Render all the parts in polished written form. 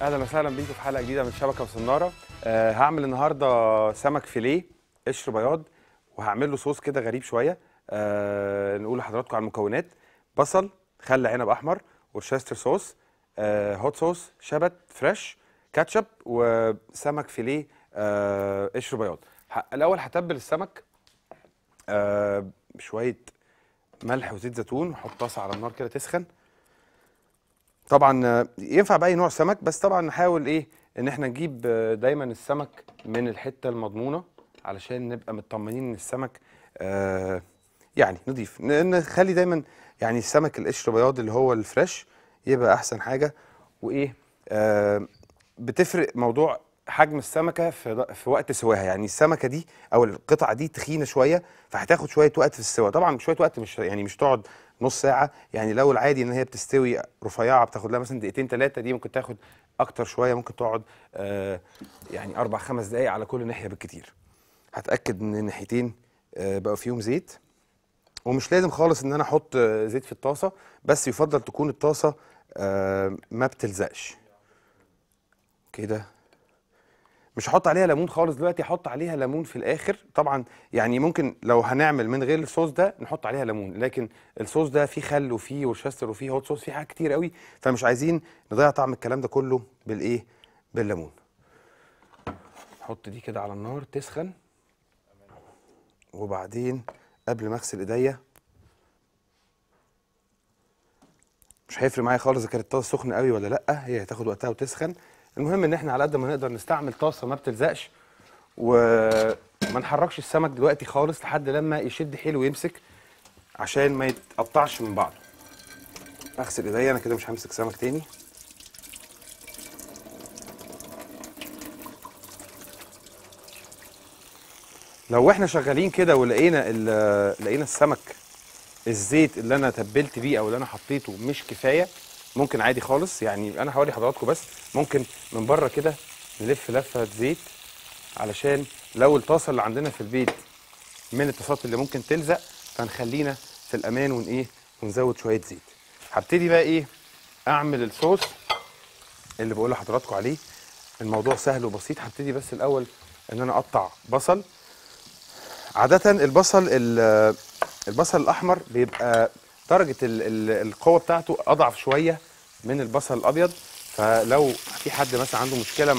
اهلا وسهلا بيكم في حلقه جديده من شبكه وصناره. هعمل النهارده سمك فيليه قشر بياض، وهعمل له صوص كده غريب شويه. نقول لحضراتكم على المكونات: بصل، خل عنب احمر، ورشستر صوص، هوت صوص، شبت فريش، كاتشب، وسمك فيليه قشر بياض. الاول هتبل السمك بشويه ملح وزيت زيتون، واحط طاسه على النار كده تسخن. طبعا ينفع باي نوع سمك، بس طبعا نحاول ان احنا نجيب دايما السمك من الحته المضمونه، علشان نبقى مطمنين ان السمك يعني نضيف. نخلي دايما يعني السمك القشر بياض اللي هو الفريش يبقى احسن حاجه. وايه بتفرق موضوع حجم السمكه في وقت سواها. يعني السمكه دي او القطعه دي تخينه شويه، فهتاخد شويه وقت في السوا. طبعا شويه وقت مش تقعد نص ساعه. يعني لو العادي ان هي بتستوي رفيعه بتاخد لها مثلا دقيقتين ثلاثه، دي ممكن تاخد اكتر شويه، ممكن تقعد يعني 4 5 دقائق على كل ناحيه بالكتير. هتاكد ان الناحيتين بقى فيهم زيت، ومش لازم خالص ان انا احط زيت في الطاسه، بس يفضل تكون الطاسه ما بتلزقش كده. مش هحط عليها ليمون خالص دلوقتي، هحط عليها ليمون في الاخر. طبعا يعني ممكن لو هنعمل من غير الصوص ده نحط عليها ليمون، لكن الصوص ده فيه خل وفيه ورشستر وفيه هوت صوص، فيه حاجات كتير قوي، فمش عايزين نضيع طعم الكلام ده كله بالليمون. نحط دي كده على النار تسخن، وبعدين قبل ما اغسل ايديا، مش هيفرق معايا خالص اذا كانت الطاسه سخنه قوي ولا لا، هي هتاخد وقتها وتسخن. المهم ان احنا على قد ما نقدر نستعمل طاسه ما بتلزقش، وما نحركش السمك دلوقتي خالص لحد لما يشد حيله ويمسك، عشان ما يتقطعش من بعضه. اغسل ايديا، انا كده مش همسك سمك تاني. لو احنا شغالين كده ولقينا لقينا السمك الزيت اللي انا تبلت بيه او اللي انا حطيته مش كفايه، ممكن عادي خالص. يعني انا هوري حضراتكم، بس ممكن من بره كده نلف لفه زيت، علشان لو الطاسه اللي عندنا في البيت من الطاسات اللي ممكن تلزق، فنخلينا في الامان ونزود شويه زيت. هبتدي بقى اعمل الصوص اللي بقول لحضراتكم عليه. الموضوع سهل وبسيط. هبتدي بس الاول ان انا اقطع بصل. عاده البصل الاحمر بيبقى درجه القوه بتاعته اضعف شويه من البصل الابيض، فلو في حد مثلا عنده مشكله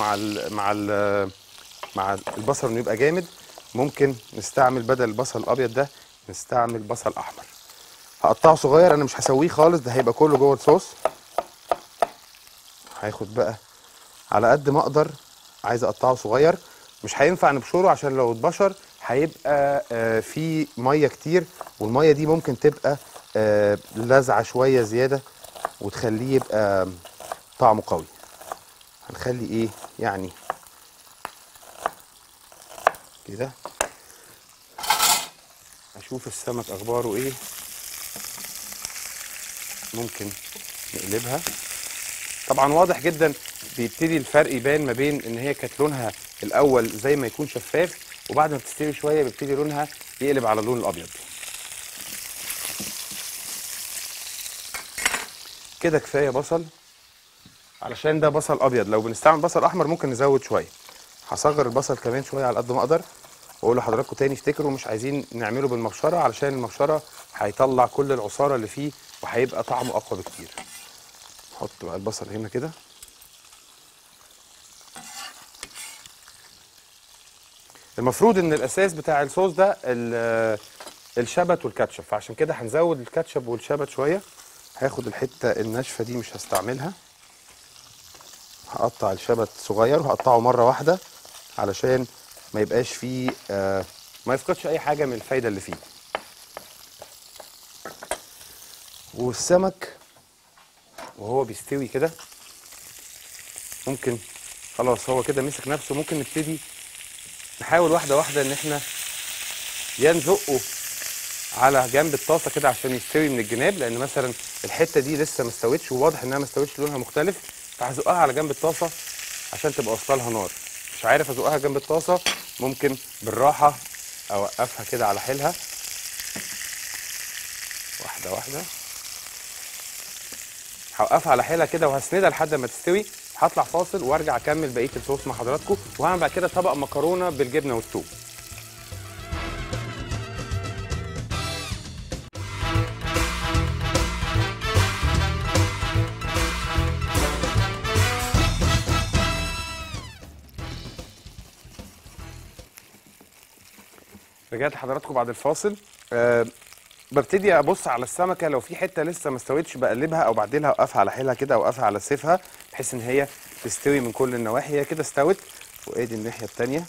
مع البصل انه يبقى جامد، ممكن نستعمل بدل البصل الابيض ده نستعمل بصل احمر. هقطعه صغير، انا مش هسويه خالص، ده هيبقى كله جوه الصوص. هاخد بقى على قد ما اقدر، عايز اقطعه صغير. مش هينفع نبشره، عشان لو اتبشر هيبقى فيه ميه كتير، والميه دي ممكن تبقى لازعه شويه زياده وتخليه يبقى طعمه قوي. هنخلي يعني كده. اشوف السمك اخباره ايه. ممكن نقلبها. طبعا واضح جدا بيبتدي الفرق يبان ما بين ان هي كانت لونها الاول زي ما يكون شفاف، وبعد ما بتستوي شويه بيبتدي لونها يقلب على اللون الابيض. كده كفايه بصل، علشان ده بصل ابيض. لو بنستعمل بصل احمر ممكن نزود شويه. هصغر البصل كمان شويه على قد ما اقدر. واقول لحضراتكم تاني، افتكروا مش عايزين نعمله بالمبشره، علشان المبشره هيطلع كل العصاره اللي فيه وهيبقى طعمه اقوى بكتير. نحط بقى البصل هنا كده. المفروض ان الاساس بتاع الصوص ده الشبت والكاتشب، فعشان كده هنزود الكاتشب والشبت شويه. هاخد الحته الناشفه دي مش هستعملها. هقطع الشبت صغير وهقطعه مره واحده، علشان ما يبقاش فيه ما يفقدش اي حاجه من الفايده اللي فيه. والسمك وهو بيستوي كده ممكن خلاص هو كده مسك نفسه، ممكن نبتدي نحاول واحده واحده ان احنا يا نزقه على جنب الطاسه كده عشان يستوي من الجناب، لان مثلا الحته دي لسه ما استوتش، وواضح انها ما استوتش، لونها مختلف، فهزقها على جنب الطاسه عشان تبقى واصله لها نار. مش عارف ازقها جنب الطاسه، ممكن بالراحه اوقفها كده على حيلها واحده واحده. هوقفها على حيلها كده وهسندها لحد ما تستوي. هطلع فاصل وارجع اكمل بقيه الصوص مع حضراتكم، وهعمل بعد كده طبق مكرونه بالجبنه والثوم. رجعت لحضراتكم بعد الفاصل. ببتدي ابص على السمكه، لو في حته لسه ما استوتش بقلبها او بعدلها، اوقفها على حيلها كده، اوقفها على سيفها بحيث ان هي تستوي من كل النواحي. هي كده استوت، وادي الناحيه الثانيه.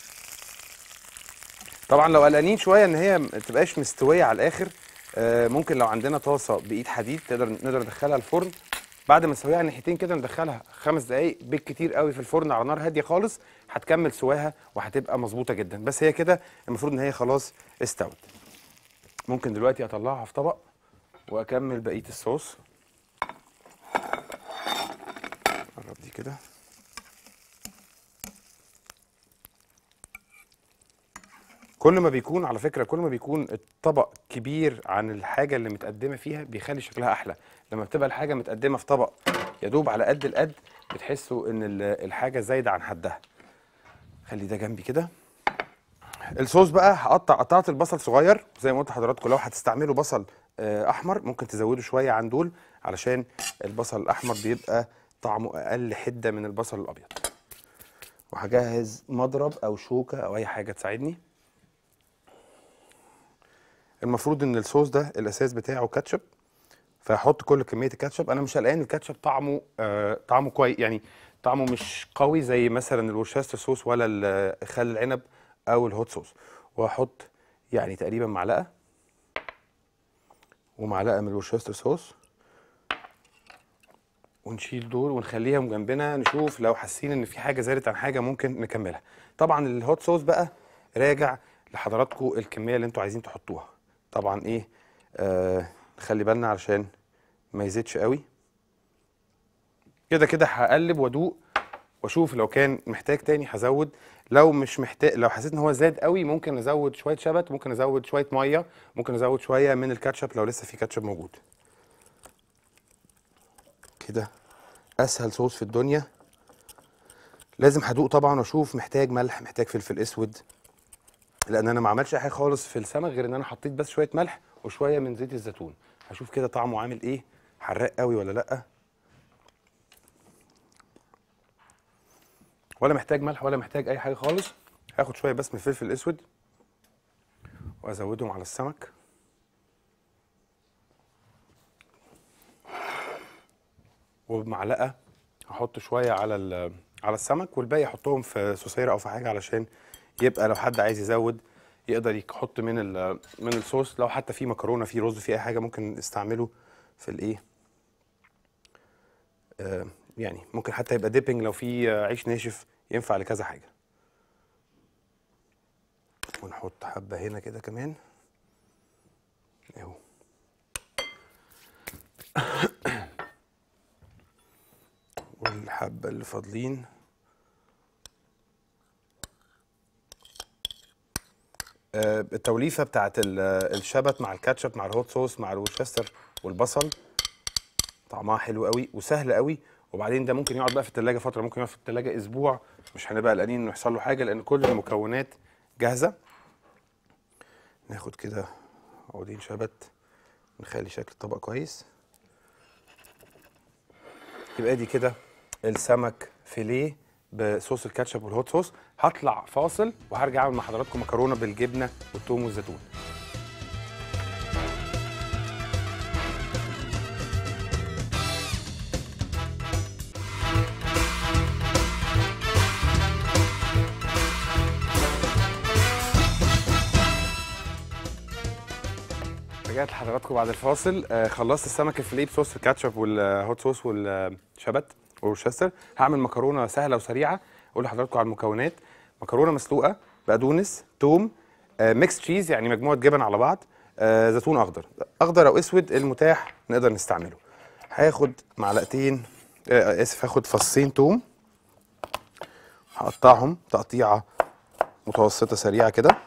طبعا لو قلقانين شويه ان هي ما تبقاش مستويه على الاخر، ممكن لو عندنا طاسه بايد حديد نقدر ندخلها الفرن. بعد ما نسويها على الناحيتين كده ندخلها 5 دقايق بالكتير قوي في الفرن على نار هاديه خالص، هتكمل سواها وهتبقى مظبوطه جدا. بس هي كده المفروض ان هي خلاص استوت. ممكن دلوقتي اطلعها في طبق واكمل بقيه الصوص. قرب دي كده. كل ما بيكون على فكره كل ما بيكون الطبق كبير عن الحاجه اللي متقدمه فيها بيخلي شكلها احلى. لما بتبقى الحاجه متقدمه في طبق يا دوب على قد القد، بتحسوا ان الحاجه زايده عن حدها. خلي ده جنبي كده. الصوص بقى قطعت البصل صغير زي ما قلت لحضراتكم. لو هتستعملوا بصل احمر ممكن تزودوا شويه عن دول، علشان البصل الاحمر بيبقى طعمه اقل حده من البصل الابيض. وهجهز مضرب او شوكه او اي حاجه تساعدني. المفروض ان الصوص ده الاساس بتاعه كاتشب، فهحط كل كميه الكاتشب. انا مش قلقان الكاتشب طعمه كويس، يعني طعمه مش قوي زي مثلا الورشستر صوص ولا خل العنب او الهوت صوص. وهحط يعني تقريبا معلقه ومعلقه من الورشستر صوص، ونشيل دول ونخليهم جنبنا. نشوف لو حاسين ان في حاجه زادت عن حاجه ممكن نكملها. طبعا الهوت صوص بقى راجع لحضراتكم الكميه اللي انتوا عايزين تحطوها. طبعا ايه، نخلي بالنا علشان ما يزيدش قوي. كده كده هقلب وادوق واشوف لو كان محتاج تاني هزود. لو مش محتاج، لو حسيت ان هو زاد قوي ممكن ازود شويه شبت، ممكن ازود شويه ميه، ممكن ازود شويه من الكاتشب لو لسه في كاتشب موجود. كده اسهل صوص في الدنيا. لازم هدوق طبعا واشوف محتاج ملح، محتاج فلفل اسود، لان انا ما عملتش اي حاجه خالص في السمك غير ان انا حطيت بس شويه ملح وشويه من زيت الزيتون. هشوف كده طعمه عامل ايه، حراق قوي ولا لا، ولا محتاج ملح ولا محتاج اي حاجه خالص. هاخد شويه بس من الفلفل الاسود وازودهم على السمك. وبمعلقه هحط شويه على السمك، والباقي احطهم في صوصيره او في حاجه علشان يبقى لو حد عايز يزود يقدر يحط من الصوص. لو حتى في مكرونه، في رز، في اي حاجه ممكن نستعمله في الايه، يعني ممكن حتى يبقى ديبنج لو في عيش ناشف ينفع لكذا حاجه. ونحط حبه هنا كده كمان اهو. والحبه اللي فاضلين التوليفه بتاعت الشبت مع الكاتشب مع الهوت صوص مع الورشستر والبصل طعمها حلو قوي وسهل قوي. وبعدين ده ممكن يقعد بقى في التلاجة فتره، ممكن يقعد في التلاجة اسبوع، مش هنبقى قلقانين انه يحصل له حاجه لان كل المكونات جاهزه. ناخد كده عودين شبت نخلي شكل الطبق كويس. يبقى دي كده السمك فيليه بصوص الكاتشب والهوت صوص. هطلع فاصل وهرجع اعمل مع حضراتكم مكرونه بالجبنه والثوم والزيتون. رجعت لحضراتكم بعد الفاصل. خلصت السمك الفيليه بصوص الكاتشب والهوت صوص والشبت والورشستر. هعمل مكرونه سهله وسريعه. اقول لحضراتكم على المكونات: مكرونه مسلوقه، بقدونس، توم، ميكس تشيز يعني مجموعه جبن على بعض، زيتون اخضر او اسود المتاح نقدر نستعمله. هاخد معلقتين هاخد فصين توم، هقطعهم تقطيعه متوسطه سريعه كده،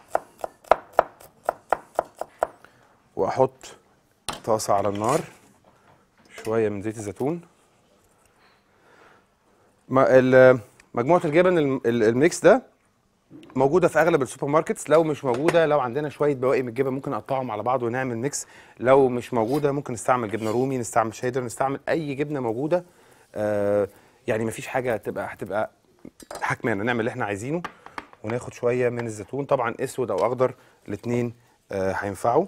واحط طاسه على النار، شويه من زيت الزيتون، مجموعه الجبن الميكس ده موجوده في اغلب السوبر ماركتس. لو مش موجوده، لو عندنا شويه بواقي من الجبن ممكن نقطعهم على بعض ونعمل ميكس. لو مش موجوده ممكن نستعمل جبنه رومي، نستعمل شيدر، نستعمل اي جبنه موجوده. يعني مفيش حاجه هتبقى حكمانه. نعمل اللي احنا عايزينه وناخد شويه من الزيتون، طبعا اسود او اخضر الاثنين هينفعوا.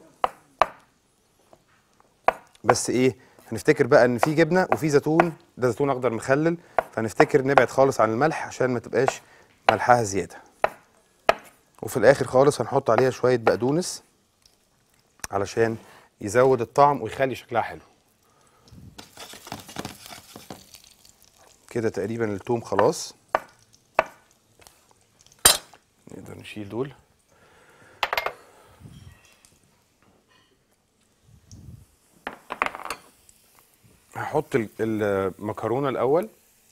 بس ايه، هنفتكر بقى ان في جبنه وفي زيتون، ده زيتون اخضر مخلل، فنفتكر نبعد خالص عن الملح عشان ما تبقاش ملحها زياده. وفي الاخر خالص هنحط عليها شويه بقدونس علشان يزود الطعم ويخلي شكلها حلو. كده تقريبا التوم خلاص، نقدر نشيل دول. هحط المكرونه الاول،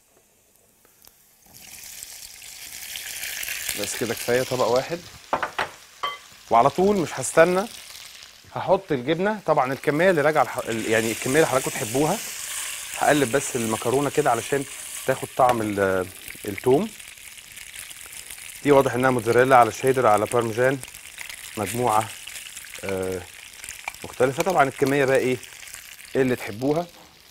بس كده كفايه طبق واحد. وعلى طول مش هستنى، هحط الجبنه. طبعا الكميه اللي راجعه يعني الكميه اللي حضراتكم تحبوها. هقلب بس المكرونه كده علشان تاخد طعم التوم. دي واضح انها موتزاريلا على شيدر على بارميجان، مجموعه مختلفه. طبعا الكميه بقى ايه اللي تحبوها.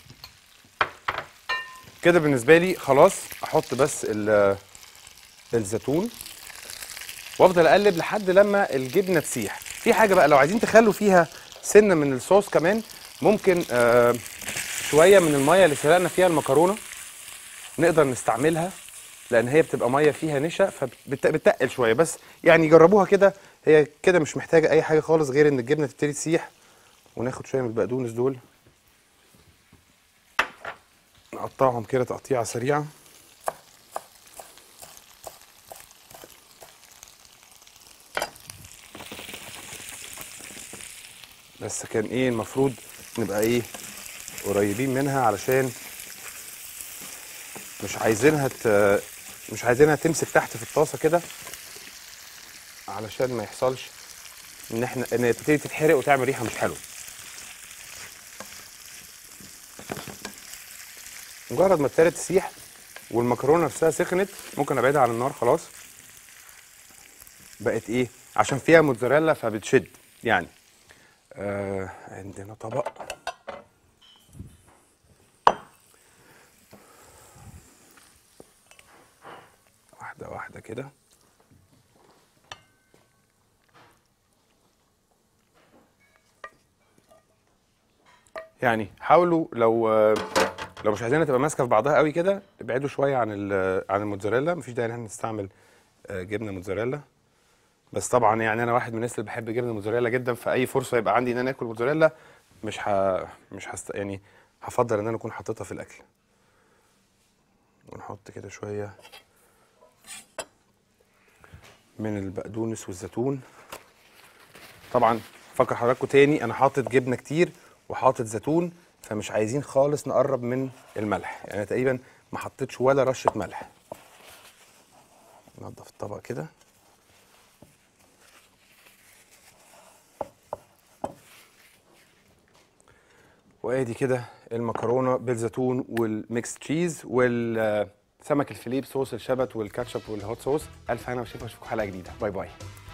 كده بالنسبه لي خلاص. احط بس الزيتون وافضل اقلب لحد لما الجبنه تسيح. في حاجه بقى، لو عايزين تخلوا فيها سنه من الصوص كمان، ممكن شويه من الميه اللي سلقنا فيها المكرونه نقدر نستعملها، لان هي بتبقى ميه فيها نشا فبتقل شويه. بس يعني جربوها كده، هي كده مش محتاجه اي حاجه خالص غير ان الجبنه تبتدي تسيح. وناخد شويه من البقدونس دول نقطعهم كده تقطيعه سريعه. بس كان ايه المفروض نبقى ايه قريبين منها، علشان مش عايزينها تمسك تحت في الطاسه كده، علشان ما يحصلش ان هي تبتدي تتحرق وتعمل ريحه مش حلوه. مجرد ما ابتدت تسيح والمكرونه نفسها سخنت، ممكن ابعدها عن النار خلاص. بقت ايه، عشان فيها موتزاريلا فبتشد يعني. عندنا طبق، واحده واحده كده. يعني حاولوا لو مش عايزينها تبقى ماسكه في بعضها قوي كده، ابعدوا شويه عن الموتزاريلا. مفيش داعي ان احنا نستعمل جبنه موتزاريلا. بس طبعا يعني انا واحد من الناس اللي بحب جبنه موتزاريلا جدا، فاي فرصه يبقى عندي ان انا اكل موتزاريلا مش يعني هفضل ان انا اكون حاططها في الاكل. ونحط كده شويه من البقدونس والزيتون. طبعا فكر حضراتكم تاني، انا حاطط جبنه كتير وحاطط زيتون، فمش عايزين خالص نقرب من الملح. يعني تقريبا ما حطيتش ولا رشه ملح. ننضف الطبق كده. وادي كده المكرونه بالزيتون والميكس تشيز والسمك الفيليه بصوص الشبت والكاتشب والهوت صوص. الف هنا وشفا، اشوفكم حلقه جديده. باي باي.